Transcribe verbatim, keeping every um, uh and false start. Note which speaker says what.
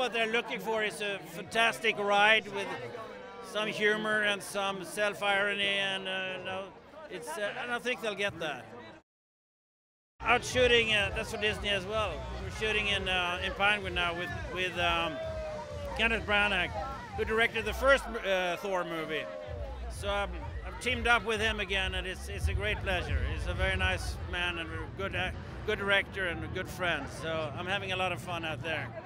Speaker 1: what they're looking for is a fantastic ride with some humor and some self-irony, and uh, no, it's. Uh, and I think they'll get that. Out shooting, uh, that's for Disney as well. We're shooting in uh, in Pinewood now with with um, Kenneth Branagh, who directed the first uh, Thor movie. So um, I've teamed up with him again, and it's it's a great pleasure. He's a very nice man and a good uh, good director and a good friend. So I'm having a lot of fun out there.